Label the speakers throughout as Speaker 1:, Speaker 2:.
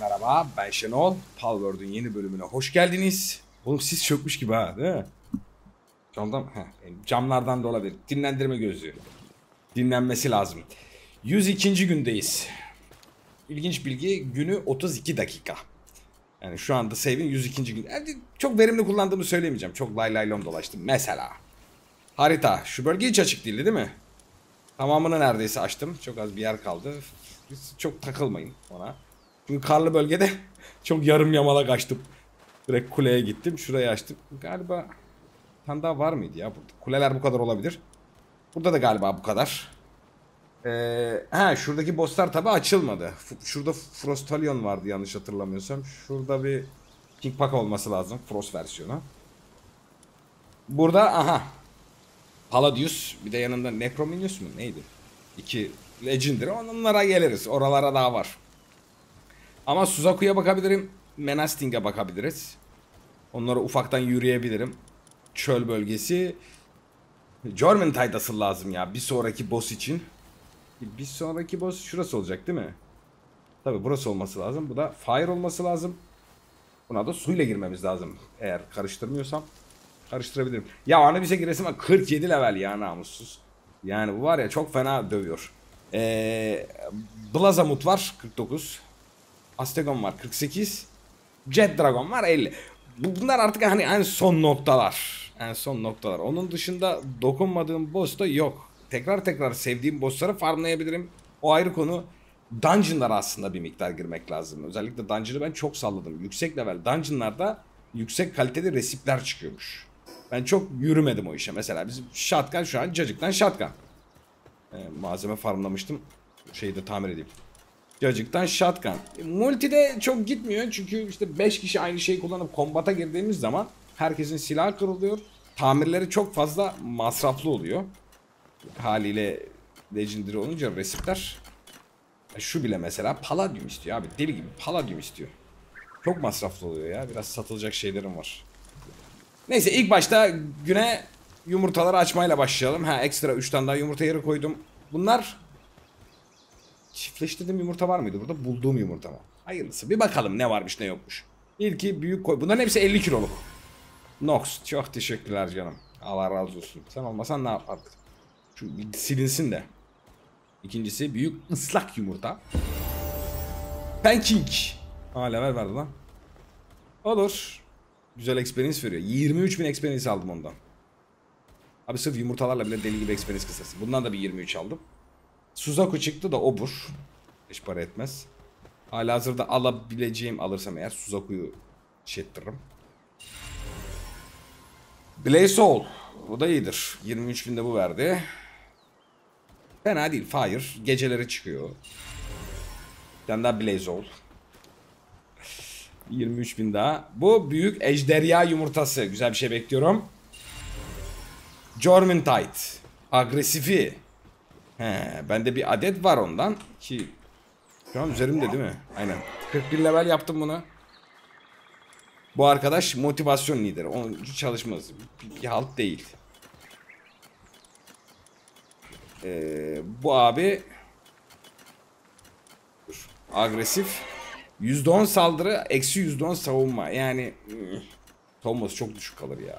Speaker 1: merhaba, ben Şenol. Palworld'un yeni bölümüne hoş geldiniz. Oğlum sis çökmüş gibi ha, değil mi? Camlardan da olabilir. Dinlendirme gözlüğü. Dinlenmesi lazım. 102. gündeyiz. İlginç bilgi, günü 32 dakika. Yani şu anda save'in 102. gün. Yani çok verimli kullandığımı söylemeyeceğim. Çok lay lay lom dolaştım. Mesela. Harita. Şu bölge hiç açık değildi değil mi? Tamamını neredeyse açtım. Çok az bir yer kaldı. Çok takılmayın ona. Çünkü karlı bölgede çok yarım yamalak açtım. Direkt kuleye gittim. Şurayı açtım. Galiba bir tane daha var mıydı ya burada? Kuleler bu kadar olabilir. Burada da galiba bu kadar. Şuradaki bosslar tabi açılmadı. Şurada Frostalion vardı yanlış hatırlamıyorsam. Şurada bir King Pack olması lazım. Frost versiyonu. Burada Palladius. Bir de yanında Necrominius mu? Neydi? İki Legendary. Onlara geliriz. Oralara daha var. Ama Suzaku'ya bakabilirim. Menasting'e bakabiliriz. Onlara ufaktan yürüyebilirim. Çöl bölgesi. Jormuntide asıl lazım ya. Bir sonraki boss için. Bir sonraki boss şurası olacak değil mi? Tabi burası olması lazım. Bu da fire olması lazım. Buna da suyla girmemiz lazım. Eğer karıştırmıyorsam karıştırabilirim. Ya Anubis'e giresim var. 47 level ya namussuz. Yani bu var ya çok fena dövüyor. Blazamut var 49. Astegon var 48. Jet Dragon var 50. Bunlar artık hani en son noktalar. En son noktalar. Onun dışında dokunmadığım boss da yok. Tekrar sevdiğim bossları farmlayabilirim. O ayrı konu. Dungeon'lara aslında bir miktar girmek lazım. Özellikle Dungeon'ı ben çok salladım. Yüksek level Dungeon'larda yüksek kaliteli resipler çıkıyormuş. Ben çok yürümedim o işe. Mesela bizim shotgun şu an cacıktan shotgun. Malzeme farmlamıştım. Şeyi de tamir edeyim. Cacıktan shotgun. Multide çok gitmiyor çünkü işte 5 kişi aynı şeyi kullanıp kombata girdiğimiz zaman herkesin silahı kırılıyor. Tamirleri çok fazla masraflı oluyor. Haliyle Legendary olunca resipler. Şu bile mesela Palladium istiyor abi. Deli gibi Palladium istiyor. Çok masraflı oluyor ya. Biraz satılacak şeylerim var. Neyse ilk başta güne yumurtaları açmayla başlayalım. Ekstra 3 tane daha yumurta yeri koydum. Bunlar çiftleştirdiğim yumurta var mıydı burada? Bulduğum yumurta mı? Hayırlısı. Bir bakalım ne varmış ne yokmuş. İlki büyük koy. Bunların hepsi 50 kiloluk. Nox. Çok teşekkürler canım. Allah razı olsun. Sen olmasan ne yapardık? Şu silinsin de. İkincisi büyük ıslak yumurta. Pancake. Level verdi lan. Olur. Güzel experience veriyor. 23.000 experience aldım ondan. Abi sırf yumurtalarla bile deli gibi experience kısası. Bundan da bir 23 aldım. Suzaku çıktı da obur. Hiç para etmez. Halihazırda alabileceğim, alırsam eğer Suzaku'yu ettiririm. Blaze Soul. Bu da iyidir. 23.000'de bu verdi. Fena değil. Fire. Geceleri çıkıyor. Bir tane daha Blaze Soul. 23.000 daha. Bu büyük ejderha yumurtası. Güzel bir şey bekliyorum. Jormuntide. Agresifi. Bende bir adet var ondan. Ki şu an üzerimde değil mi? Aynen. 41 level yaptım bunu. Bu arkadaş motivasyon lideri. Onun çalışmaz. Bir halt değil. Bu abi agresif. %10 saldırı, eksi %10 savunma. Yani Thomas çok düşük kalır ya.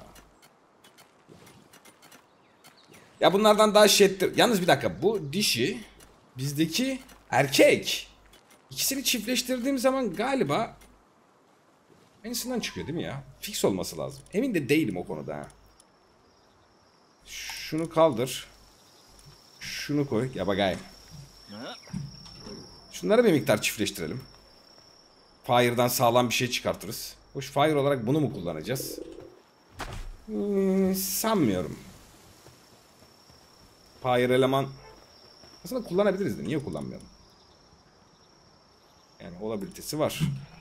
Speaker 1: Ya bunlardan daha şettir. Yalnız bir dakika, bu dişi bizdeki erkek. İkisini çiftleştirdiğim zaman galiba aynısından çıkıyor değil mi ya? Fix olması lazım. Emin de değilim o konuda ha. Şunu kaldır. Şunu koy. Ya bakayım. Şunları bir miktar çiftleştirelim. Fire'dan sağlam bir şey çıkartırız. Hoş, Fire olarak bunu mu kullanacağız? Sanmıyorum. Fire eleman aslında kullanabiliriz de niye kullanmayalım? Yani olabilitesi var.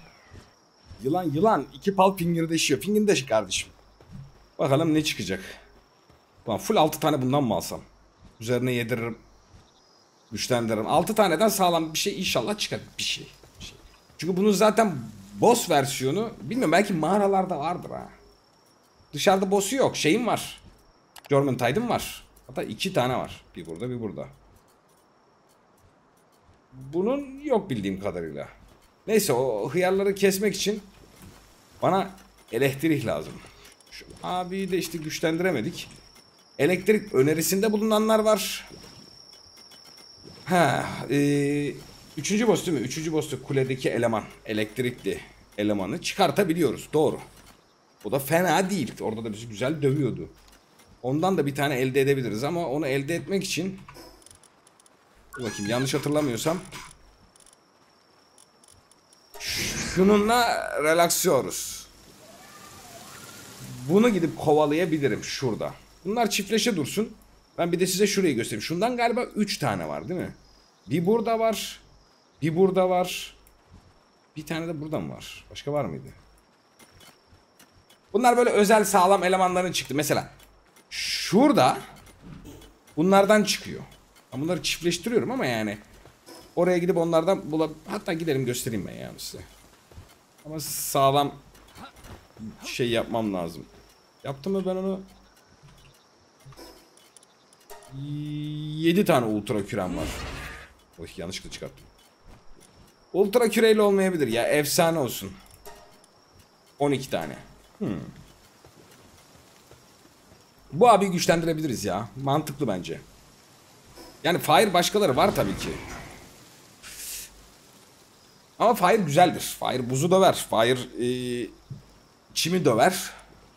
Speaker 1: Yılan 2 pal fingirdeşiyor. Fingirdeş kardeşim. Bakalım ne çıkacak. Ulan full 6 tane bundan mı alsam? Üzerine yediririm. Güçlendiririm. 6 taneden sağlam bir şey inşallah çıkar. Bir şey. Çünkü bunun zaten boss versiyonu bilmiyorum, belki mağaralarda vardır ha. Dışarıda boss'u yok. Şeyim var. Jormuntide'ım var. Hatta 2 tane var. Bir burada bir burada. Bunun yok bildiğim kadarıyla. Neyse o hıyarları kesmek için bana elektrik lazım. Şu abiyi de işte güçlendiremedik. Elektrik önerisinde bulunanlar var. Ha, üçüncü boss değil mi? Üçüncü boss'ta kuledeki eleman, elektrikli elemanı çıkartabiliyoruz. Doğru. O da fena değil. Orada da bizi güzel dövüyordu. Ondan da bir tane elde edebiliriz ama onu elde etmek için... Dur bakayım, yanlış hatırlamıyorsam şununla relaxıyoruz. Bunu gidip kovalayabilirim şurada. Bunlar çiftleşe dursun. Ben bir de size şurayı göstereyim. Şundan galiba 3 tane var değil mi? Bir burada var. Bir burada var. Bir tane de burada mı var? Başka var mıydı? Bunlar böyle özel sağlam elemanların çıktı. Mesela şurada bunlardan çıkıyor. Ben bunları çiftleştiriyorum ama yani oraya gidip onlardan hatta gidelim göstereyim ben yani size. Ama sağlam şey yapmam lazım. Yaptım mı ben onu? 7 tane ultra kürem var. Oy, yanlışlıkla çıkarttım. Ultra küreyle olmayabilir ya. Efsane olsun. 12 tane. Bu abi güçlendirebiliriz ya. Mantıklı bence. Yani Fire başkaları var tabii ki. Ama Fire güzeldir. Fire buzu döver. Fire çimi döver.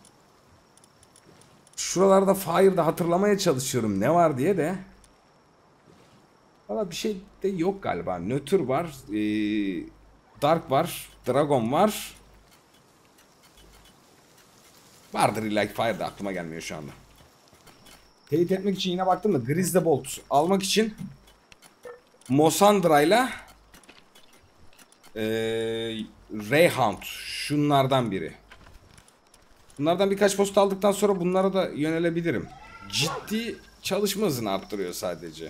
Speaker 1: Şuralarda Fire'da hatırlamaya çalışıyorum ne var diye de. Valla bir şey de yok galiba. Nötr var. Dark var. Dragon var. Vardır illa ki, Fire'da aklıma gelmiyor şu anda. Teyit etmek için yine baktım da Grizzlybolt almak için Mosandra'yla Rayhound şunlardan biri. Bunlardan birkaç post aldıktan sonra bunlara da yönelebilirim. Ciddi çalışma hızını arttırıyor sadece.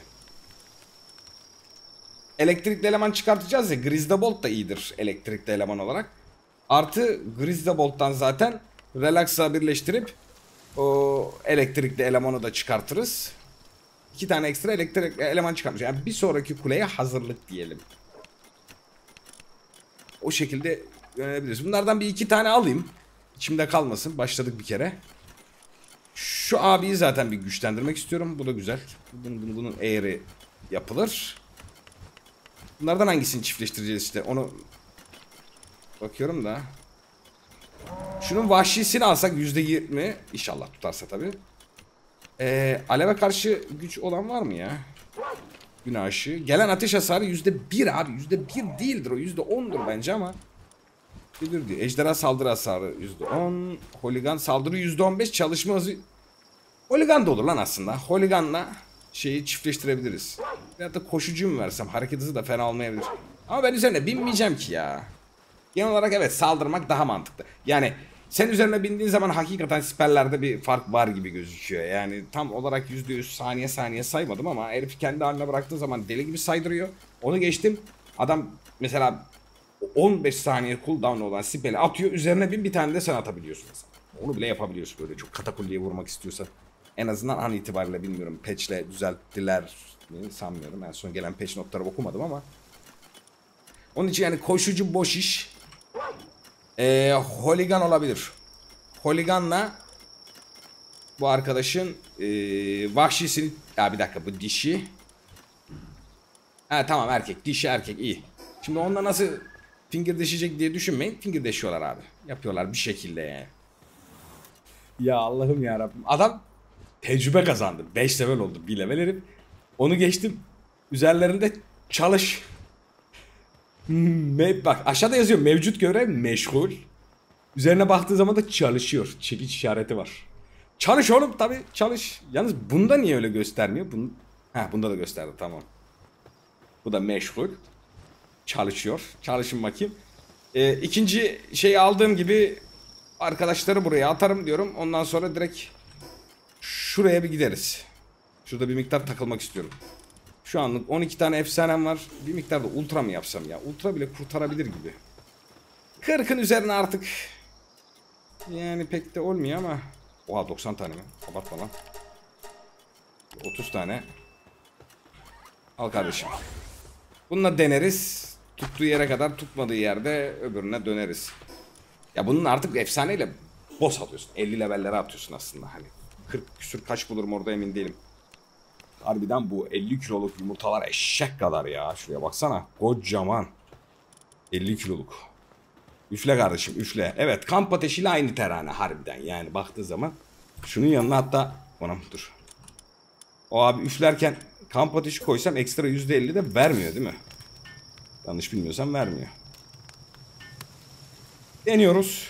Speaker 1: Elektrikli eleman çıkartacağız ya. Grizzlybolt da iyidir elektrikli eleman olarak. Artı Grizzlybolt'tan zaten Relax'a birleştirip o elektrikli elemanı da çıkartırız. 2 tane ekstra elektrik eleman çıkarmış. Yani bir sonraki kuleye hazırlık diyelim. O şekilde yönelebiliriz. Bunlardan bir 2 tane alayım. İçimde kalmasın. Başladık bir kere. Şu abiyi zaten bir güçlendirmek istiyorum. Bu da güzel. Bunun eğri yapılır. Bunlardan hangisini çiftleştireceğiz işte. Onu bakıyorum da. Şunun vahşisini alsak %20. İnşallah tutarsa tabii. Aleve karşı güç olan var mı ya? Günah ışığı. Gelen ateş hasarı %1 abi. %1 değildir o. %10'dur bence ama. Bilir diyor. Ejderha saldırı hasarı %10. Holigan saldırı %15. Çalışma hızı. Holigan da olur lan aslında. Holigan'la şeyi çiftleştirebiliriz. Ya da koşucu mu versem? Hareket hızı da fena olmayabilir. Ama ben üzerine binmeyeceğim ki ya. Genel olarak evet, saldırmak daha mantıklı. Yani sen üzerine bindiğin zaman hakikaten siperlerde bir fark var gibi gözüküyor. Yani tam olarak %100 saniye saniye saymadım ama herif kendi haline bıraktığı zaman deli gibi saydırıyor. Onu geçtim. Adam mesela 15 saniye cooldown olan siperi atıyor. Üzerine bir tane de sen atabiliyorsun mesela. Onu bile yapabiliyorsun böyle çok katakulliye vurmak istiyorsan. En azından an itibariyle bilmiyorum. Patch'le düzelttiler mi sanmıyorum. En son gelen patch notları okumadım ama. Onun için yani koşucu boş iş. Holigan olabilir. Holigan'la bu arkadaşın vahşisini... Ya bir dakika, bu dişi. Ha tamam, erkek. Dişi erkek iyi. Şimdi onunla nasıl finger deşecek diye düşünmeyin. Finger deşiyorlar abi. Yapıyorlar bir şekilde yani. Ya Allah'ım ya Rabbim. Adam tecrübe kazandı. 5 level oldu. 1 level herif. Onu geçtim. Üzerlerinde çalış. Bak aşağıda yazıyor, mevcut görev meşgul. Üzerine baktığı zaman da çalışıyor. Çekiç işareti var. Çalış oğlum, tabi çalış. Yalnız bunda niye öyle göstermiyor? Bunda da gösterdi, tamam. Bu da meşgul. Çalışıyor. Çalışın bakayım. İkinci şeyi aldığım gibi arkadaşları buraya atarım diyorum. Ondan sonra direkt şuraya bir gideriz. Şurada bir miktar takılmak istiyorum. Şu anlık 12 tane efsanem var. Bir miktar da ultra mı yapsam ya? Ultra bile kurtarabilir gibi. 40'ın üzerine artık. Yani pek de olmuyor ama. Oha, 90 tane mi? Abartma lan. 30 tane. Al kardeşim. Bununla deneriz. Tuttuğu yere kadar, tutmadığı yerde öbürüne döneriz. Ya bunun artık efsaneyle boss atıyorsun. 50 levellere atıyorsun aslında hani. 40 küsür kaç bulurum orada emin değilim. Harbiden bu 50 kiloluk yumurtalar eşek kadar ya. Şuraya baksana. Kocaman. 50 kiloluk. Üfle kardeşim üfle. Evet, kamp ateşiyle aynı terane harbiden yani baktığı zaman. Şunun yanına hatta bana dur. O abi üflerken kamp ateşi koysam ekstra %50 de vermiyor değil mi? Yanlış bilmiyorsam vermiyor. Deniyoruz.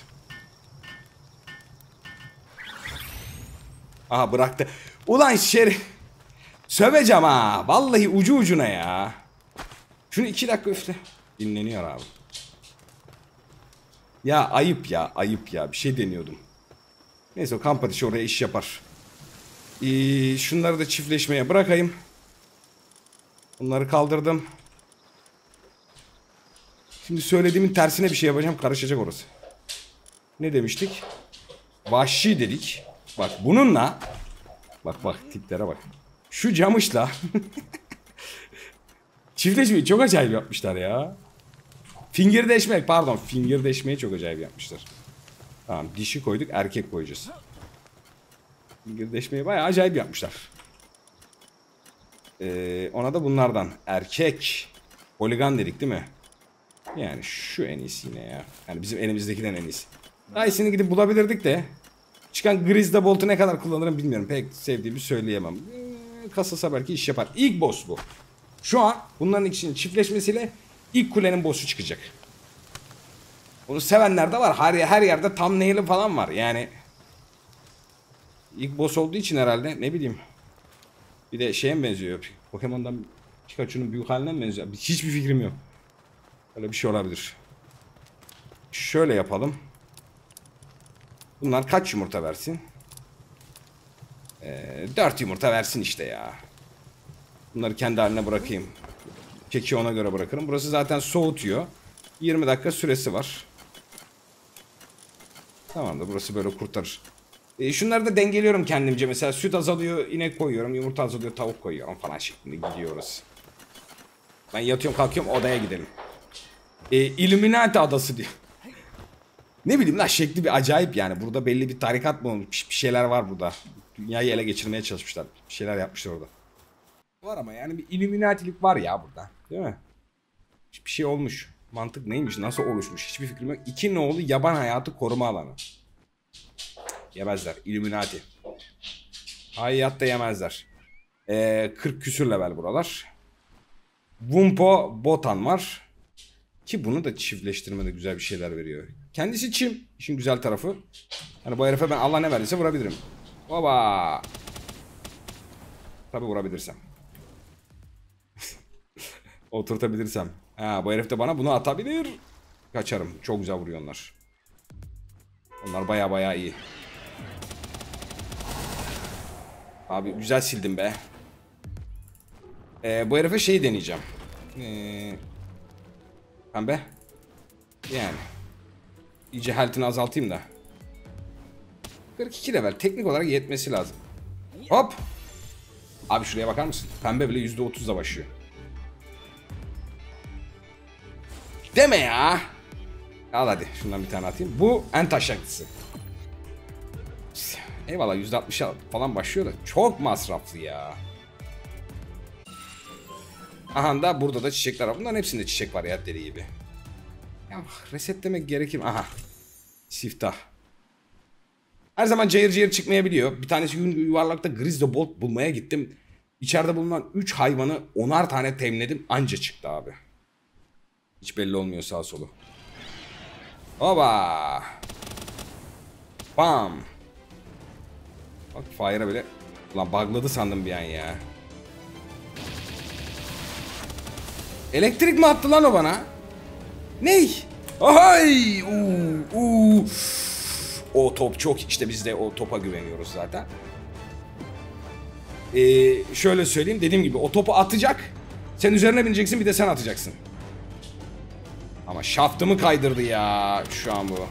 Speaker 1: Aha bıraktı. Ulan şerif. Söveceğim ha. Vallahi ucu ucuna ya. Şunu 2 dakika üfle. Dinleniyor abi. Ya ayıp ya ayıp ya. Bir şey deniyordum. Neyse o kamp ateşi oraya iş yapar. Şunları da çiftleşmeye bırakayım. Bunları kaldırdım. Şimdi söylediğimin tersine bir şey yapacağım. Karışacak orası. Ne demiştik? Vahşi dedik. Bak bununla. Bak tiplere bak. Şu camışla. Çiftleşmeyi çok acayip yapmışlar ya. Fingirdeşmek pardon. Fingirdeşmeyi çok acayip yapmışlar. Tamam dişi koyduk erkek koyacağız. Fingirdeşmeyi bayağı acayip yapmışlar. Ona da bunlardan. Erkek. Poligon dedik değil mi? Yani şu en iyisi yine ya. Yani bizim elimizdekinden en iyisi. Daha iyisini gidip bulabilirdik de. Çıkan Grisda Bolt'u ne kadar kullanırım bilmiyorum. Pek sevdiğimi söyleyemem. Kasasa belki iş yapar. İlk boss bu. Şu an bunların ikisinin çiftleşmesiyle ilk kulenin boss'u çıkacak. Bunu sevenler de var. Her yerde thumbnail'i falan var. Yani ilk boss olduğu için herhalde ne bileyim. Bir de şeye mi benziyor? Pokemon'dan Pikachu'nun büyük haline mi benziyor? Hiçbir fikrim yok. Öyle bir şey olabilir. Şöyle yapalım. Bunlar kaç yumurta versin? 4 yumurta versin işte ya. Bunları kendi haline bırakayım. Keki ona göre bırakırım. Burası zaten soğutuyor. 20 dakika süresi var. Tamamdır. Burası böyle kurtarır. Şunları da dengeliyorum kendimce. Mesela süt azalıyor, inek koyuyorum. Yumurta azalıyor, tavuk koyuyorum falan şeklinde gidiyoruz. Ben yatıyorum kalkıyorum odaya gidelim. Illuminati adası diyor. Ne bileyim lan şekli bir acayip yani. Burada belli bir tarikat mı olmuş? Bir şeyler var burada. Dünyayı ele geçirmeye çalışmışlar. Bir şeyler yapmışlar orada. Var ama yani bir Illuminati'lik var ya burada. Değil mi? Bir şey olmuş. Mantık neymiş? Nasıl oluşmuş? Hiçbir fikrim yok. 2 nolu yaban hayatı koruma alanı. Yemezler. Illuminati. Hayatta yemezler. 40 küsür level buralar. Wumpo Botan var. Ki bunu da çiftleştirmede güzel bir şeyler veriyor. Kendisi çim. İşin güzel tarafı. Hani bu herife ben Allah ne verdiyse vurabilirim. Baba. Tabi vurabilirsem. Oturtabilirsem. Ha, bu herif de bana bunu atabilir. Kaçarım. Çok güzel vuruyor onlar. Onlar baya iyi. Abi güzel sildim be. Bu herife şeyi deneyeceğim. Pembe. Yani. İyice health'ini azaltayım da. 42 level. Teknik olarak yetmesi lazım. Hop. Abi şuraya bakar mısın? Pembe bile %30'la başlıyor. Deme ya. Al hadi. Şundan bir tane atayım. Bu en taşaklısı. Eyvallah %60 falan başlıyor da. Çok masraflı ya. Aha da burada da çiçekler var. Bunların hepsinde çiçek var ya deli gibi. Ya resetlemek gerekir mi? Aha. Siftah. Her zaman cayır cayır çıkmayabiliyor. Bir tanesi yuvarlakta Grisda Bolt bulmaya gittim. İçeride bulunan 3 hayvanı 10'ar tane temledim. Anca çıktı abi. Hiç belli olmuyor sağ solu. Oba. Bam. Bak fire'a bile. Ulan bugladı sandım bir an ya. Elektrik mi attı lan o bana? Ney? Ay! O top çok işte biz de o topa güveniyoruz zaten. Şöyle söyleyeyim dediğim gibi o topu atacak. Sen üzerine bineceksin bir de sen atacaksın. Ama şaftımı kaydırdı ya şu an bu.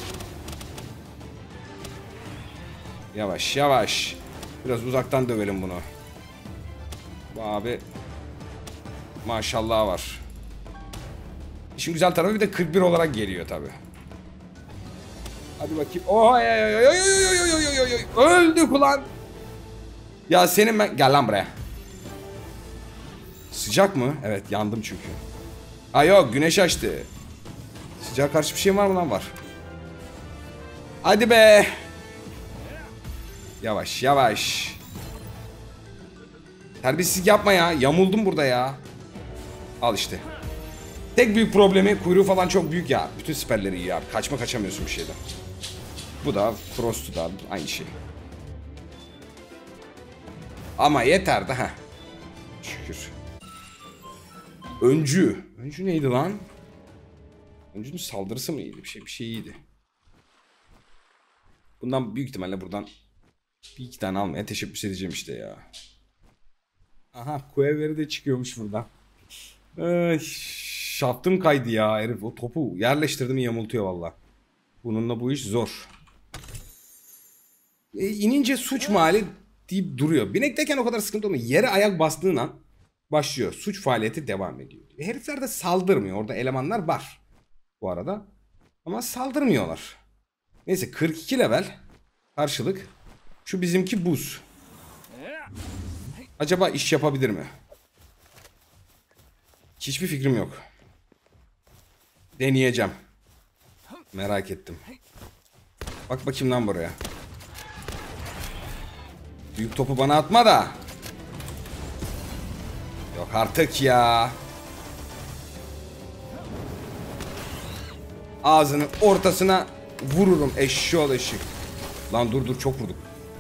Speaker 1: Yavaş yavaş. Biraz uzaktan dövelim bunu. Bu abi maşallah var. İşin güzel tarafı bir de 41 olarak geliyor tabi. Hadi bakayım. Oy oy oy oy oy oy oy oy. Öldük ulan. Ya senin ben... Gel lan buraya. Sıcak mı? Evet, yandım çünkü. Ha yok, güneş açtı. Sıcağa karşı bir şey var mı lan? Var. Hadi be. Yavaş yavaş. Terbiyesizlik yapma ya. Yamuldum burada ya. Al işte. Tek büyük problemi, kuyruğu falan çok büyük ya. Bütün siperleri iyi abi. Kaçamıyorsun bir şeyden. Bu da Frost'u da aynı şey. Ama yeter de ha. Şükür. Öncü. Öncü neydi lan? Öncünün saldırısı mı iyiydi? Bir şey iyiydi. Bundan büyük ihtimalle buradan bir iki tane almaya teşebbüs edeceğim işte ya. Aha, Kueveri de çıkıyormuş buradan. Şaftım kaydı ya herif. O topu yerleştirdim, yamultuyor valla. Bununla bu iş zor. İnince suç mahalli deyip duruyor. Binekteyken o kadar sıkıntı olmuyor. Yere ayak bastığın an başlıyor. Suç faaliyeti devam ediyor. Herifler de saldırmıyor. Orada elemanlar var bu arada. Ama saldırmıyorlar. Neyse, 42 level karşılık. Şu bizimki buz. Acaba iş yapabilir mi? Hiçbir fikrim yok. Deneyeceğim. Merak ettim. Bak bakayım lan buraya. Büyük topu bana atma da. Yok artık ya. Ağzının ortasına vururum eşşoğlu eşek. Lan dur çok vurduk.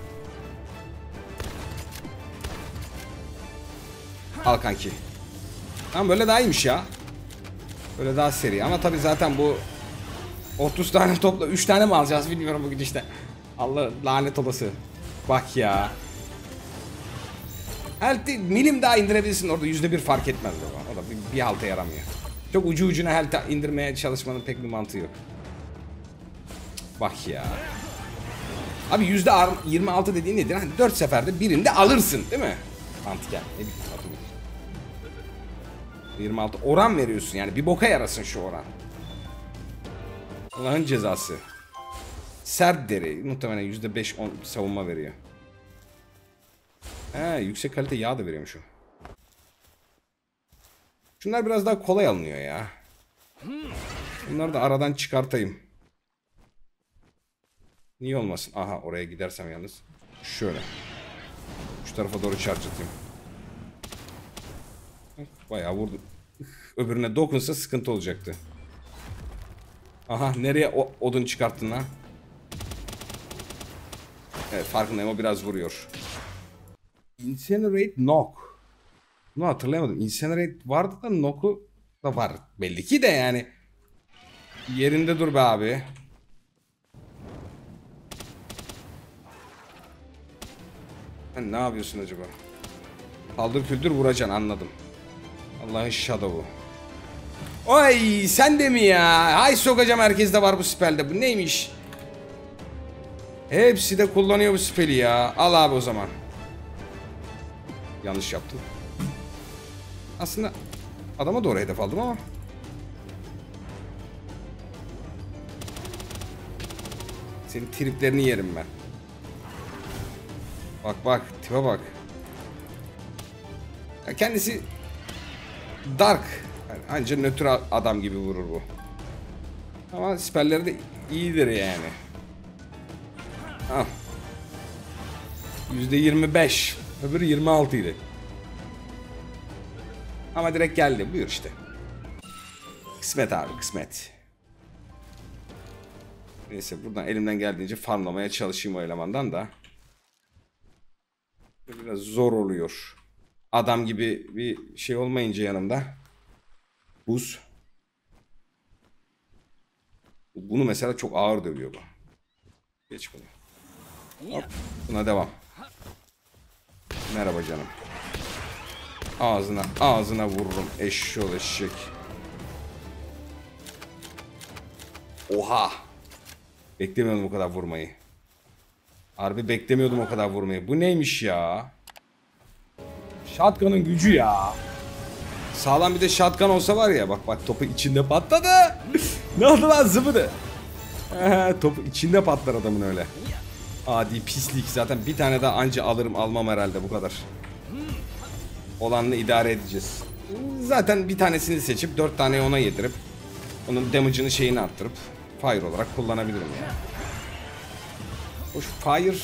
Speaker 1: Al kanki. Tamam, böyle daha iyiymiş ya. Böyle daha seri ama tabii zaten bu 30 tane topla 3 tane mi alacağız bilmiyorum bugün işte. Allah lanet olası. Bak ya. Health'i milim daha indirebilirsin orada, %1 fark etmez baba. O da bir halta yaramıyor. Çok ucuna health indirmeye çalışmanın pek bir mantığı yok. Bak ya. Abi %26 dediğin nedir? Hani 4 seferde birinde alırsın değil mi? Mantıken. Ne bileyim, 26 oran veriyorsun yani, bir boka yarasın şu oran. Allah'ın cezası. Sert deri muhtemelen %5-10 savunma veriyor. He, yüksek kalite yağ da veriyormuş o. Şunlar biraz daha kolay alınıyor ya. Bunları da aradan çıkartayım. Niye olmasın? Aha, oraya gidersem yalnız. Şöyle. Şu tarafa doğru çarpıtayım. Bayağı vurdu. Öbürüne dokunsa sıkıntı olacaktı. Aha, nereye odun çıkarttın lan? Evet, farkındayım, o biraz vuruyor. Incinerate knock. Bunu hatırlayamadım. Incinerate vardı da knock'u da var. Belli ki de yani. Yerinde dur be abi. Sen ne yapıyorsun acaba? Kaldır küldür vuracaksın, anladım. Allah'ın shadow'u. Oy, sen de mi ya? Hay sokacağım, herkeste var bu spelde. Bu neymiş? Hepsi de kullanıyor bu speli ya. Al abi o zaman. Yanlış yaptım. Aslında adama doğru hedef aldım ama. Senin triplerini yerim ben. Bak tipe bak. Ya kendisi dark. Yani anca nötr adam gibi vurur bu. Ama siperleri de iyidir yani. Al. %25. Öbürü 26 idi. Ama direkt geldi. Buyur işte. Kısmet abi, kısmet. Neyse, buradan elimden geldiğince farmlamaya çalışayım o elemandan da. Biraz zor oluyor. Adam gibi bir şey olmayınca yanımda. Buz. Bunu mesela çok ağır dövüyor bu. Geç bunu. Hop, buna devam. Merhaba canım. Ağzına vururum eşşoğlu eşek. Oha. Beklemiyordum o kadar vurmayı. Harbi beklemiyordum o kadar vurmayı. Bu neymiş ya? Shotgun'ın gücü ya. Sağlam bir de shotgun olsa var ya, bak bak topu içinde patladı. Ne oldu lan zıbıdı? Topu içinde patlar adamın öyle. Adi pislik, zaten bir tane daha anca alırım, almam herhalde, bu kadar. Olanla idare edeceğiz. Zaten bir tanesini seçip 4 tane ona yedirip onun damage'ını şeyini arttırıp fire olarak kullanabilirim ya. Hoş, fire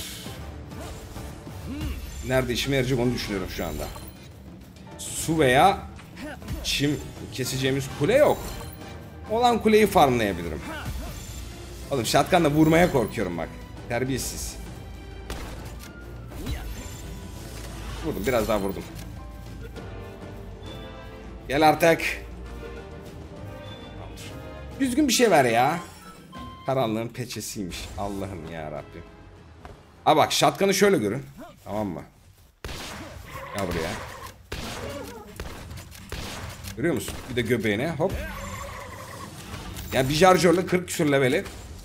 Speaker 1: nerede işime yarayacak onu düşünüyorum şu anda. Su veya çim keseceğimiz kule yok. Olan kuleyi farmlayabilirim. Oğlum shotgun'la vurmaya korkuyorum bak. Terbiyesiz. Vurdum, biraz daha vurdum. Gel artık. Düzgün bir şey ver ya. Karanlığın peçesiymiş. Allah'ım ya Rabbim. Ha bak, shotgun'ı şöyle görün. Tamam mı? Gel buraya. Görüyor musun? Bir de göbeğine hop. Yani bir şarjörle 40 küsur leveli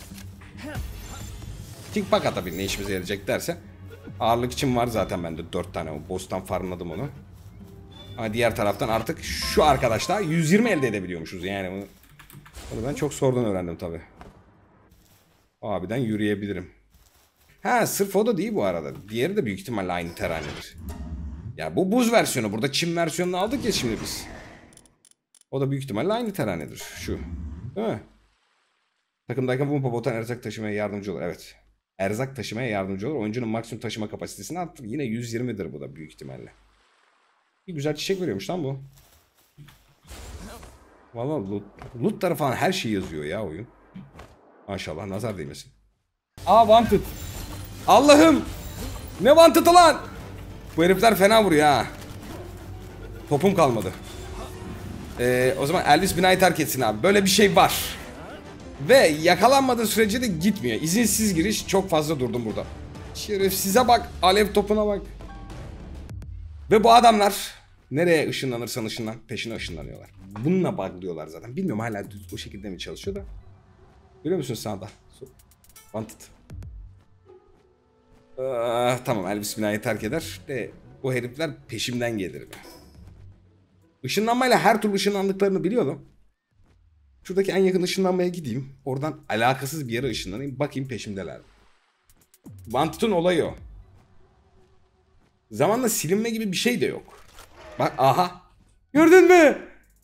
Speaker 1: kickback atabilir, ne işimize yarayacak derse. Ağırlık için var zaten bende 4 tane, o boss'tan farmladım onu. Ama diğer taraftan artık şu arkadaşlar 120 elde edebiliyormuşuz yani. Bunu ben çok sonradan öğrendim tabi. Abiden yürüyebilirim. Ha, sırf o da değil bu arada. Diğeri de büyük ihtimalle aynı terhanedir. Ya bu buz versiyonu, burada çim versiyonunu aldık ya şimdi biz. O da büyük ihtimalle aynı terhanedir şu. Değil mi? Takımdayken bu botan erzak taşımaya yardımcı olur. Evet. Erzak taşımaya yardımcı olur. Oyuncunun maksimum taşıma kapasitesini arttırır. Yine 120'dir bu da büyük ihtimalle. Bir güzel çiçek veriyormuş lan bu. Vallahi lootları falan her şey yazıyor ya oyun. Maşallah, nazar değmesin. Aa, wanted. Allah'ım. Ne wanted lan? Bu herifler fena vuruyor ha. Topum kalmadı. O zaman Elvis binayı terk etsin abi. Böyle bir şey var. Ve yakalanmadığı sürece de gitmiyor. İzinsiz giriş, çok fazla durdum burada. Şerefsize bak. Alev topuna bak. Ve bu adamlar nereye ışınlanırsan ışınlan, peşine ışınlanıyorlar. Bununla bağlıyorlar zaten. Bilmiyorum hala o şekilde mi çalışıyor da. Görüyor musun sağda? Wanted. Tamam, Elvis binayı terk eder. De bu herifler peşimden gelir. Işınlanmayla her türlü ışınlandıklarını biliyordum. Şuradaki en yakın ışınlanmaya gideyim. Oradan alakasız bir yere ışınlanayım. Bakayım peşimdeler. Wanted'ın olayı o. Zamanla silinme gibi bir şey de yok. Bak, aha. Gördün mü?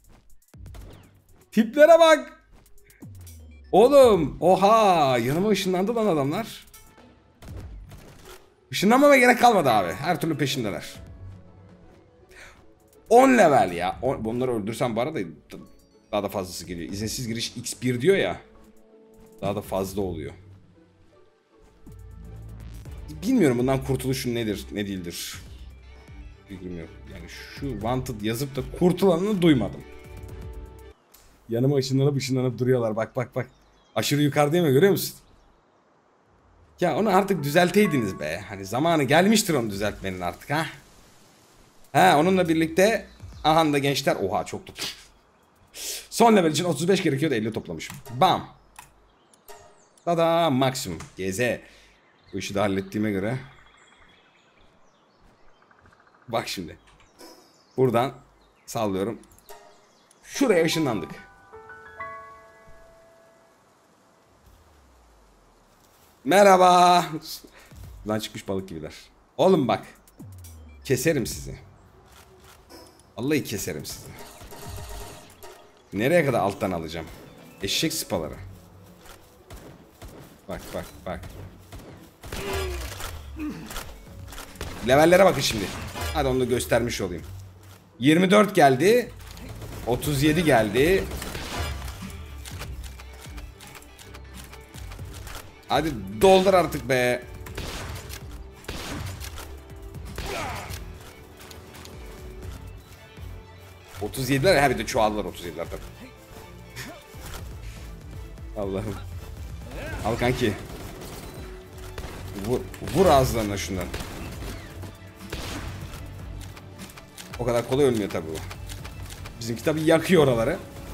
Speaker 1: Tiplere bak. Oğlum. Oha. Yanıma ışınlandı lan adamlar. Işınlanmama gerek kalmadı abi. Her türlü peşindeler. 10 level ya. Bunları öldürsem bu arada daha da fazlası geliyor. İzinsiz giriş X1 diyor ya. Daha da fazla oluyor. Bilmiyorum bundan kurtuluşun nedir, ne değildir. Bilmiyorum. Yani şu wanted yazıp da kurtulanını duymadım. Yanıma ışınlanıp duruyorlar. Bak bak bak. Aşırı yukarı değil mi, görüyor musun? Ya onu artık düzelteydiniz be. Hani zamanı gelmiştir onu düzeltmenin artık ha. Ha, onunla birlikte aha da gençler. Oha, çok top. Son level için 35 gerekiyordu, 50 toplamışım. Bam. Tada, maksimum. GZ. Bu işi de hallettiğime göre. Bak şimdi. Buradan sallıyorum. Şuraya ışınlandık. Merhaba. Buradan çıkmış balık gibiler. Oğlum bak. Keserim sizi. Vallahi keserim sizi. Nereye kadar alttan alacağım? Eşek sıpaları. Bak bak bak. Levellere bakın şimdi. Hadi onu da göstermiş olayım. 24 geldi. 37 geldi. Hadi doldur artık be. ...37'ler, ha bir de çoğaldılar 37'ler tabii. Allah'ım. Al kanki. Vur ağızlarına şundan. O kadar kolay ölmüyor tabii bu. Bizimki tabii yakıyor oraları.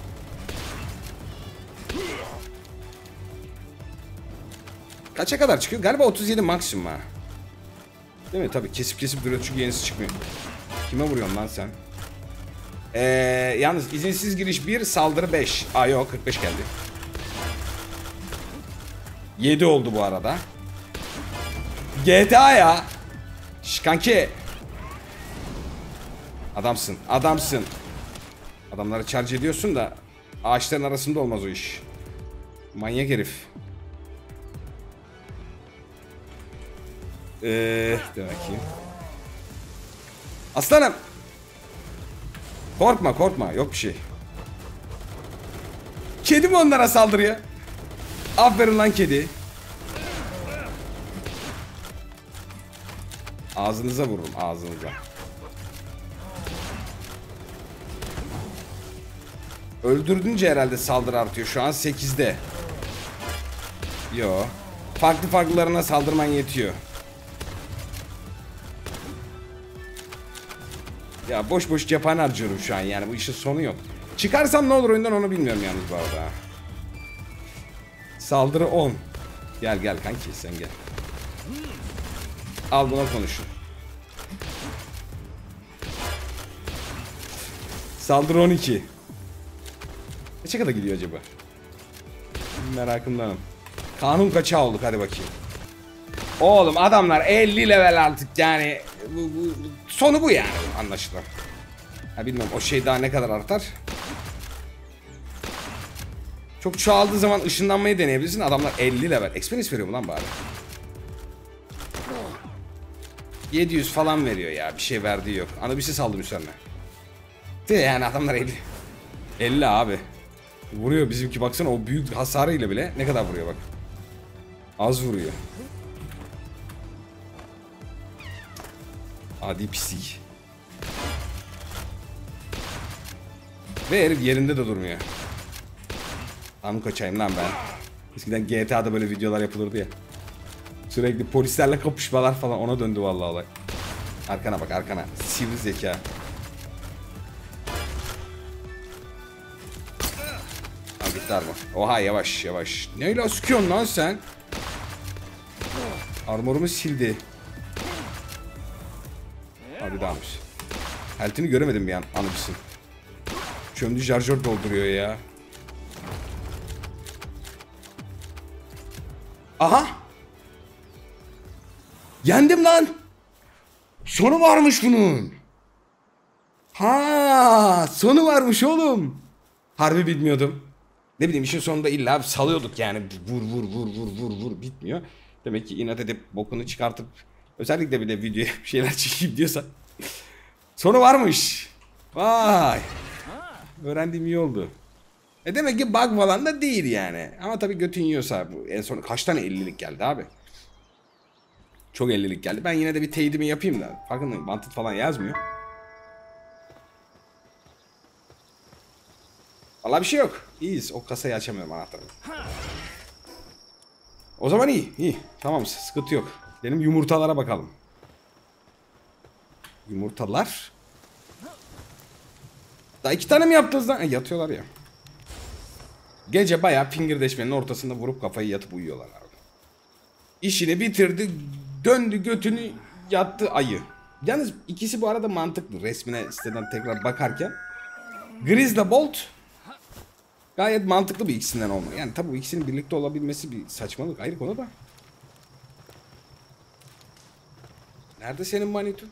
Speaker 1: Kaça kadar çıkıyor? Galiba 37 maksimum ha. Değil mi? Tabii kesip duruyor çünkü yenisi çıkmıyor. Kime vuruyorsun lan sen? Yalnız izinsiz giriş 1, saldırı 5. Aa yok, 45 geldi. 7 oldu bu arada. GTA ya. Şş kanki. Adamsın, adamsın. Adamları charge ediyorsun da ağaçların arasında olmaz o iş. Manyak herif. Dur bakayım. Aslanım. Korkma korkma, yok bir şey. Kedi mi onlara saldırıyor? Aferin lan kedi. Ağzınıza vururum, ağzınıza. Öldürdünce herhalde saldırı artıyor. Şu an 8'de. Yo. Farklı farklılarına saldırman yetiyor. Ya boş boş cephane harcıyorum şu an, yani bu işin sonu yok. Çıkarsam ne olur oyundan onu bilmiyorum yalnız bu arada. Saldırı 10. Gel gel kanki, sen gel. Al buna konuşun. Saldırı 12. Kaça kadar gidiyor acaba? Merakımdanım. Kanun kaçağı olduk, hadi bakayım. Oğlum adamlar 50 level artık, yani bu sonu bu yani, anlaşılan. Ha bilmiyorum, o şey daha ne kadar artar. Çok çoğaldığı zaman ışınlanmayı deneyebilirsin. Adamlar 50 level. Experience veriyor mu lan bari? 700 falan veriyor ya, bir şey verdiği yok. Anubis'e saldım üzerine. Yani adamlar 50. 50 abi. Vuruyor bizimki, baksana o büyük hasarıyla bile ne kadar vuruyor bak. Az vuruyor. Adi pislik. Ve herif yerinde de durmuyor. Tam kaçayım lan ben. Eskiden GTA'da böyle videolar yapılırdı ya. Sürekli polislerle kapışmalar falan, ona döndü vallahi olay. Arkana bak, arkana. Sivri zeka. Al gitti armor. Oha, yavaş yavaş. Neyle sıkıyorsun lan sen? Armorumu sildi. Hadi dağılmış. Health'ini göremedim bir an Anubis'in. Çömdü şarjör dolduruyor ya. Aha. Yendim lan. Sonu varmış bunun. Ha, sonu varmış oğlum. Harbi bilmiyordum. Ne bileyim, işin sonunda illa salıyorduk yani. Vur vur vur vur vur vur, bitmiyor. Demek ki inat edip bokunu çıkartıp özellikle bir de videoya bir şeyler çekeyim diyorsa sonu varmış. Vay. Öğrendiğim iyi oldu. Demek ki bug falan da değil yani. Ama tabii götün yiyorsa bu. En son kaç tane 50'lik geldi abi. Çok 50'lik geldi. Ben yine de bir teyidimi yapayım da. Farkındayım, wanted falan yazmıyor. Vallahi bir şey yok. İyiyiz. O kasayı açamıyorum, anahtarı. O zaman iyi. İyi. Tamam, sıkıntı yok. Benim yumurtalara bakalım. Yumurtalar. Daha 2 tane mi yaptınız lan? Yatıyorlar ya. Gece bayağı fingirdeşmenin ortasında vurup kafayı yatıp uyuyorlar abi. İşini bitirdi, döndü götünü, yattı ayı. Yalnız ikisi bu arada mantıklı. Resmine siteden tekrar bakarken. Grizzly Bolt gayet mantıklı bir ikisinden olma. Yani tabi bu ikisinin birlikte olabilmesi bir saçmalık, ayrı konu da. Nerede senin manitun?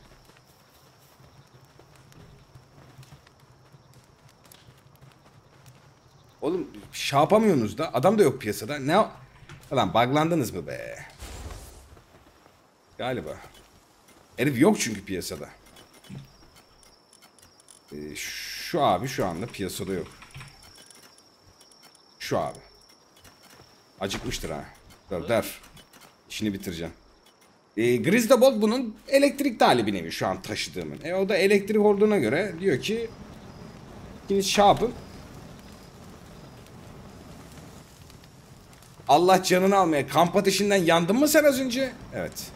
Speaker 1: Oğlum şey yapamıyorsunuz da, adam da yok piyasada. Ne? Lan buglandınız mı be? Galiba. Herif yok çünkü piyasada. Şu abi şu anda piyasada yok. Şu abi. Acıkmıştır ha. Der. İşini bitireceğim. Grizzly Bolt bunun elektrik talibi nevi şu an taşıdığımın. O da elektrik olduğuna göre diyor ki ikiniz şey yapın. Allah canını almaya. Kamp ateşinden yandın mı sen az önce? Evet.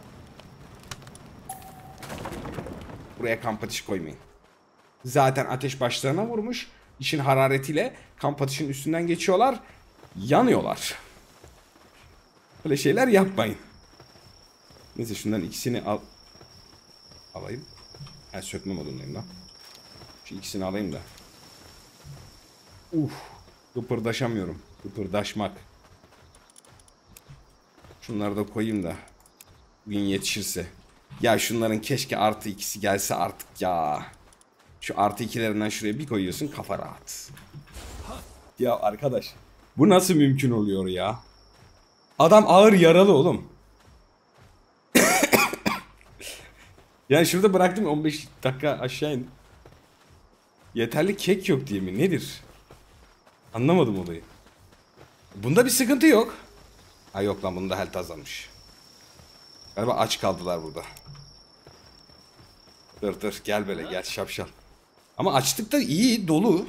Speaker 1: Buraya kamp ateşi koymayın. Zaten ateş başlarına vurmuş. İşin hararetiyle kamp ateşinin üstünden geçiyorlar. Yanıyorlar. Böyle şeyler yapmayın. Neyse şundan ikisini alayım. Ha, sökme modundayım lan. Şu ikisini alayım da. Kıpırdaşamıyorum. Kıpırdaşmak. Şunları da koyayım da. Gün yetişirse. Ya şunların keşke artı ikisi gelse artık ya. Şu artı ikilerinden şuraya bir koyuyorsun, kafa rahat. Ya arkadaş, bu nasıl mümkün oluyor ya? Adam ağır yaralı oğlum. Yani şurada bıraktım 15 dakika aşağı in. Yeterli kek yok diye mi? Nedir? Anlamadım olayı. Bunda bir sıkıntı yok. Ha yok lan, bunda health azalmış. Galiba aç kaldılar burada. Dur gel böyle gel şapşal. Ama açlık da iyi dolu.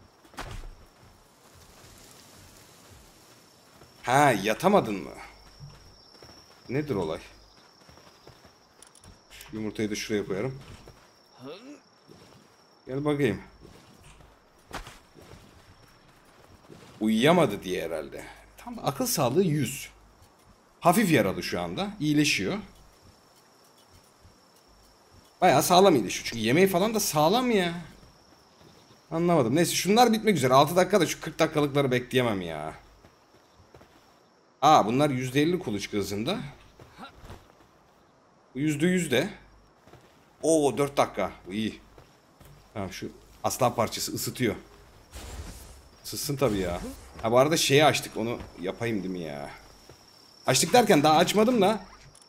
Speaker 1: Ha yatamadın mı? Nedir olay? Şu yumurtayı da şuraya koyarım. Gel bakayım. Uyuyamadı diye herhalde. Tam akıl sağlığı 100. Hafif yaralı şu anda. İyileşiyor. Bayağı sağlam iyileşiyor. Çünkü yemeği falan da sağlam ya. Anlamadım. Neyse şunlar bitmek üzere. 6 dakikada şu 40 dakikalıkları bekleyemem ya. Aa bunlar %50 kuluçka hızında. Bu %100 de. Oo 4 dakika. Bu iyi. Tamam şu aslan parçası ısıtıyor. Isıtsın tabii ya. Ha bu arada şeyi açtık, onu yapayım değil mi ya? Açtık derken daha açmadım da.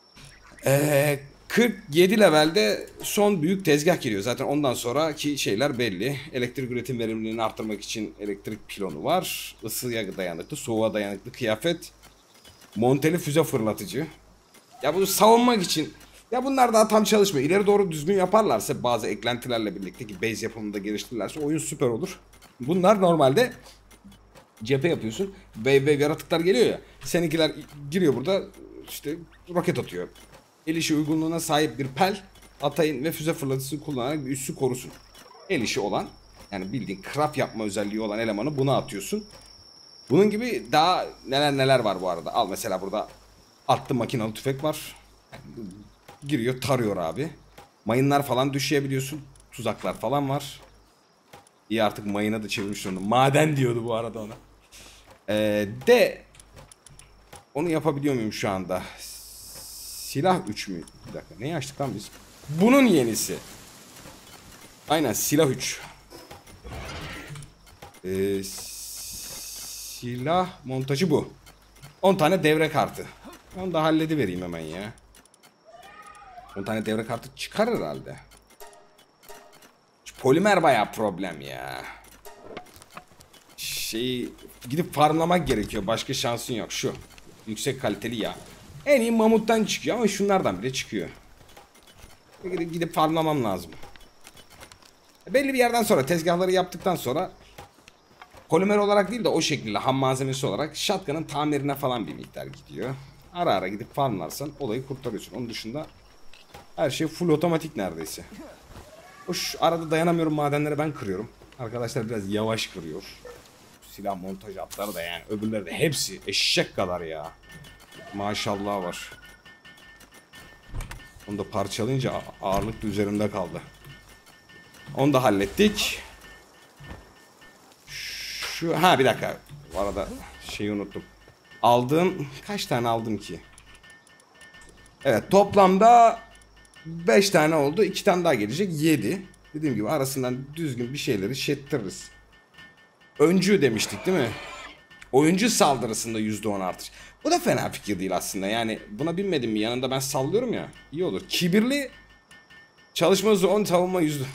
Speaker 1: 47 levelde son büyük tezgah geliyor. Zaten ondan sonraki şeyler belli. Elektrik üretim verimliliğini arttırmak için elektrik pilonu var. Isıya dayanıklı, soğuğa dayanıklı kıyafet. Monteli füze fırlatıcı. Ya bunu savunmak için. Ya bunlar daha tam çalışmıyor. İleri doğru düzgün yaparlarsa bazı eklentilerle birlikte ki base yapımında geliştirirlerse oyun süper olur. Bunlar normalde cephe yapıyorsun. Ve yaratıklar geliyor ya. Seninkiler giriyor burada işte roket atıyor. El işi uygunluğuna sahip bir pel, atayın ve füze fırlatıcısını kullanarak bir üssü korusun. El işi olan, yani bildiğin craft yapma özelliği olan elemanı buna atıyorsun. Bunun gibi daha neler var bu arada. Al mesela burada attı makinalı tüfek var. Giriyor tarıyor abi. Mayınlar falan düşebiliyorsun. Tuzaklar falan var. İyi artık mayına da çevirmiş onu. Maden diyordu bu arada ona. Onu yapabiliyor muyum şu anda? Silah 3 mü? Bir dakika neyi açtık lan biz? Bunun yenisi. Aynen silah 3. Silah montajı bu. 10 tane devre kartı. Onu da halledivereyim hemen ya. 10 tane devre kartı çıkar herhalde. Şu polimer bayağı problem ya. Gidip farmlamak gerekiyor. Başka şansın yok. Şu. Yüksek kaliteli yağ. En iyi mamuttan çıkıyor ama şunlardan bile çıkıyor. Gidip farmlamam lazım. Belli bir yerden sonra tezgahları yaptıktan sonra polimer olarak değil de o şekilde ham malzemesi olarak shotgun'ın tamirine falan bir miktar gidiyor. Ara ara gidip farmlarsan olayı kurtarıyorsun. Onun dışında her şey full otomatik neredeyse. Hoş arada dayanamıyorum, madenleri ben kırıyorum. Arkadaşlar biraz yavaş kırıyor. Silah montaj hatları da yani öbürleri de hepsi eşek kadar ya. Maşallah var. Onu da parçalayınca ağırlık da üzerimde kaldı. Onu da hallettik. Bir dakika. Bu arada şeyi unuttum. Aldığım kaç tane aldım ki? Evet toplamda 5 tane oldu. 2 tane daha gelecek. 7. Dediğim gibi arasından düzgün bir şeyleri şettiririz. Öncü demiştik değil mi? Oyuncu saldırısında %10 artış. Bu da fena fikir değil aslında. Yani buna binmedim mi yanında ben sallıyorum ya. İyi olur. Kibirli çalışma hızı 10, savunma %10.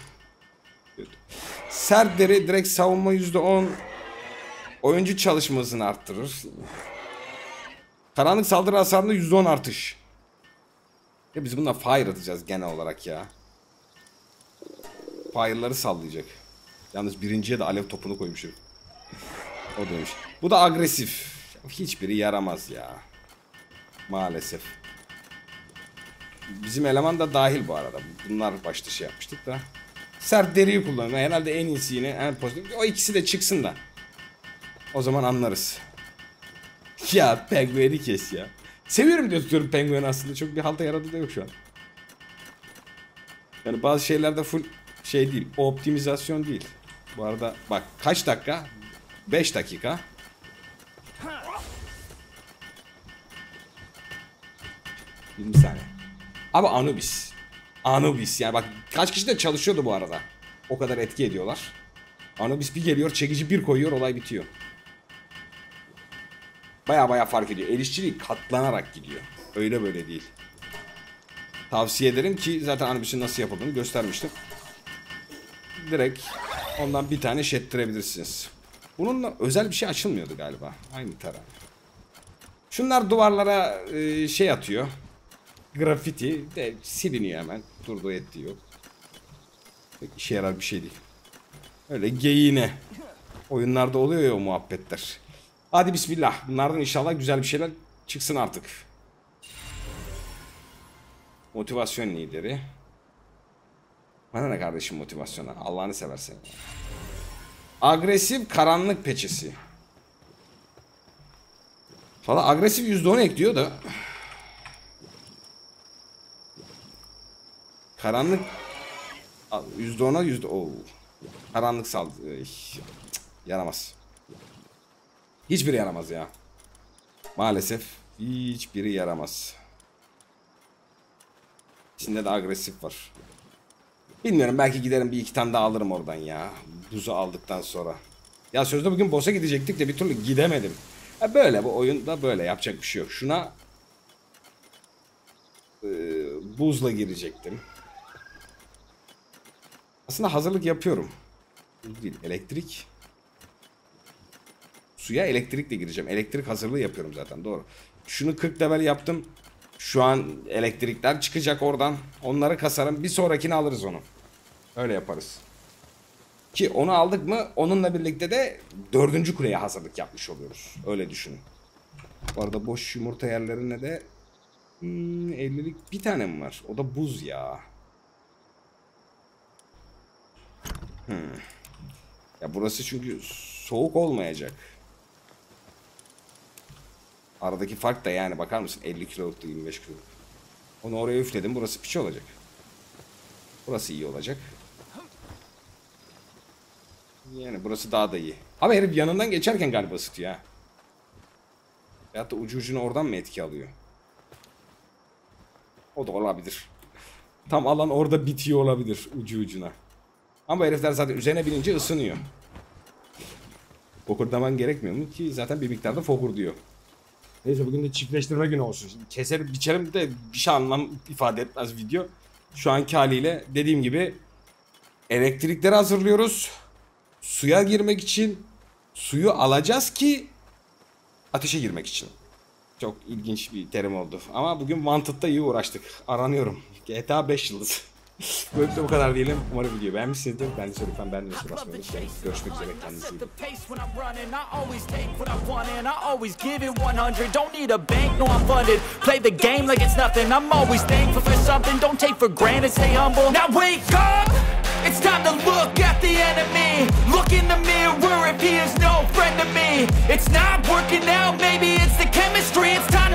Speaker 1: Sert deri direkt savunma %10. Oyuncu çalışma hızını arttırır. Karanlık saldırı hasarında %10 artış. Ya biz bununla fire atacağız genel olarak ya. Fire'ları sallayacak. Yalnız birinciye de alev topunu koymuşum. O demiş. Bu da agresif. Hiçbiri yaramaz ya. Maalesef. Bizim eleman da dahil bu arada. Bunlar başta şey yapmıştık da. Sert deriyi kullanıyor. Herhalde en iyisi yine en pozitif. O ikisi de çıksın da. O zaman anlarız. Ya pengueni kes ya. Seviyorum diye tutuyorum pengueni aslında. Çok bir halta yaradığı da yok şu an. Yani bazı şeylerde full şey değil. O optimizasyon değil. Bu arada bak kaç dakika? 5 dakika. Bir saniye. Abi Anubis. Anubis yani bak kaç kişi de çalışıyordu bu arada. O kadar etki ediyorlar. Anubis bir geliyor, çekici bir koyuyor, olay bitiyor. Baya fark ediyor. El işçiliği katlanarak gidiyor. Öyle böyle değil. Tavsiye ederim ki zaten Anubis'in nasıl yapıldığını göstermiştim. Direkt ondan bir tane şettirebilirsiniz. Bununla özel bir şey açılmıyordu galiba. Aynı taraf. Şunlar duvarlara şey atıyor. Grafiti de siliniyor hemen. Durduğu ettiği yok. Pek işe yarar bir şey değil. Öyle geyiğine. Oyunlarda oluyor ya o muhabbetler. Hadi bismillah. Bunlardan inşallah güzel bir şeyler çıksın artık. Motivasyon lideri. Bana ne kardeşim motivasyona? Allah'ını seversen. Agresif karanlık peçesi. Valla agresif %10 ekliyor da. Karanlık %10'a %10. Karanlık saldırı. Yaramaz. Hiçbiri yaramaz ya. Maalesef hiçbiri yaramaz. İçinde de agresif var. Bilmiyorum, belki giderim bir iki tane daha alırım oradan ya. Buzu aldıktan sonra. Ya sözde bugün boss'a gidecektik de bir türlü gidemedim. Ya böyle bu oyunda böyle, yapacak bir şey yok. Şuna buzla girecektim. Aslında hazırlık yapıyorum. Buz değil, elektrik. Suya elektrikle gireceğim. Elektrik hazırlığı yapıyorum zaten, doğru. Şunu 40 level yaptım. Şu an elektrikler çıkacak oradan. Onları kasarım. Bir sonrakini alırız onu. Öyle yaparız. Ki onu aldık mı onunla birlikte de 4. kuleye hazırlık yapmış oluyoruz. Öyle düşünün. Bu arada boş yumurta yerlerine de 50'lik bir tane mi var? O da buz ya. Ya burası çünkü soğuk olmayacak. Aradaki fark da yani bakar mısın? 50 kiloluktu 25 kiloluk. Onu oraya üfledim. Burası piç olacak. Burası iyi olacak. Yani burası daha da iyi. Ama herif yanından geçerken galiba ısıtıyor ha. Veyahut da ucu ucuna oradan mı etki alıyor? O da olabilir. Tam alan orada bitiyor olabilir ucu ucuna. Ama herifler zaten üzerine binince ısınıyor. Fokurdaman gerekmiyor mu ki zaten bir miktarda fokur diyor. Neyse bugün de çiftleştirme günü olsun. Şimdi keserim biçerim de bir şey anlam ifade etmez video. Şu anki haliyle dediğim gibi elektrikleri hazırlıyoruz. Suya girmek için suyu alacağız ki ateşe girmek için. Çok ilginç bir terim oldu. Ama bugün Wanted'da iyi uğraştık. Aranıyorum. GTA 5 yıldız. Böyle de bu kadar diyelim. Umarım videoyu beğenmişsinizdir. Ben de lütfen beğenmeyi basmayı unutmayın. Görüşmek üzere. Kendinize iyi bakın.
Speaker 2: It's time to look at the enemy. Look in the mirror if he is no friend to me. It's not working out, maybe it's the chemistry. It's time